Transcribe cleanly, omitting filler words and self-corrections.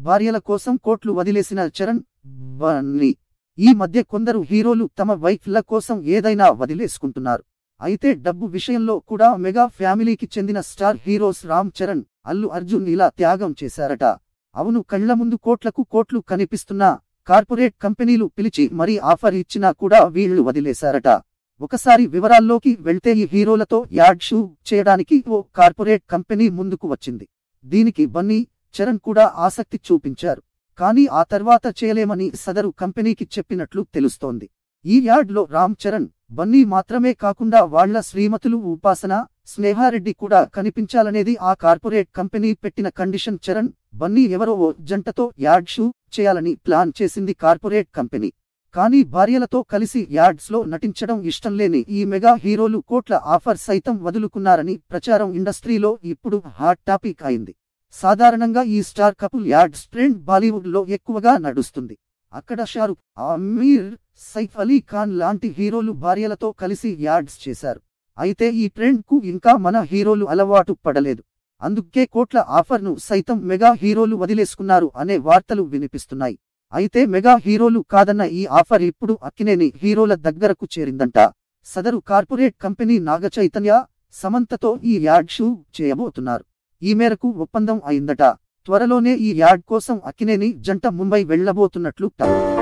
భార్యల కోసం కోట్లు వదిలేసిన చరణ్, బన్నీ. ఈ మధ్య కొందరు హీరోలు తమ వైఫ్ల కోసం ఏదైనా వదిలేసుకుంటున్నారు. అయితే డబ్బు విషయంలో కూడా మెగా ఫ్యామిలీకి చెందిన స్టార్ హీరోస్ రామ్ చరణ్, అల్లు అర్జున్ ఇలా త్యాగం చేశారట. అవును, కళ్ల ముందు కోట్లకు కోట్లు కనిపిస్తున్నా కార్పొరేట్ కంపెనీలు పిలిచి మరీ ఆఫర్ ఇచ్చినా కూడా వీళ్లు వదిలేశారట. ఒకసారి వివరాల్లోకి వెళ్తే ఈ హీరోలతో యాడ్ షూట్ చేయడానికి ఓ కార్పొరేట్ కంపెనీ ముందుకు వచ్చింది. దీనికి బన్నీ, చరణ్ కూడా ఆసక్తి చూపించారు. కానీ ఆ తర్వాత చేయలేమని సదరు కంపెనీకి చెప్పినట్లు తెలుస్తోంది. ఈ యాడ్లో రామ్ చరణ్, బన్నీ మాత్రమే కాకుండా వాళ్ల శ్రీమతులు ఉపాసన, స్నేహారెడ్డి కూడా కనిపించాలనేది ఆ కార్పొరేట్ కంపెనీ పెట్టిన కండిషన్. చరణ్, బన్నీ ఎవరో ఓ జంటతో యాడ్ షూట్ చేయాలని ప్లాన్ చేసింది కార్పొరేట్ కంపెనీ. కానీ భార్యలతో కలిసి యాడ్స్లో నటించడం ఇష్టం లేని ఈ మెగా హీరోలు కోట్ల ఆఫర్ సైతం వదులుకున్నారని ప్రచారం ఇండస్ట్రీలో ఇప్పుడు హాట్ టాపిక్ అయింది. సాధారణంగా ఈ స్టార్ కపుల్ యాడ్స్ ట్రెండ్ బాలీవుడ్లో ఎక్కువగా నడుస్తుంది. అక్కడ షారుఖ్, ఆమీర్, సైఫ్ అలీ ఖాన్ లాంటి హీరోలు భార్యలతో కలిసి యాడ్స్ చేశారు. అయితే ఈ ట్రెండ్కు ఇంకా మన హీరోలు అలవాటు పడలేదు. అందుకే కోట్ల ఆఫర్ను సైతం మెగా హీరోలు వదిలేసుకున్నారు అనే వార్తలు వినిపిస్తున్నాయి. అయితే మెగా హీరోలు కాదన్న ఈ ఆఫర్ ఇప్పుడు అక్కినేని హీరోల దగ్గరకు చేరిందంట. సదరు కార్పొరేట్ కంపెనీ నాగచైతన్య, సమంతతో ఈ యాడ్ షూట్ చేయబోతున్నారు. ఈ మేరకు ఒప్పందం అయిందట. త్వరలోనే ఈ యాడ్ కోసం అక్కినేని జంట ముంబై వెళ్లబోతున్నట్లు టాక్.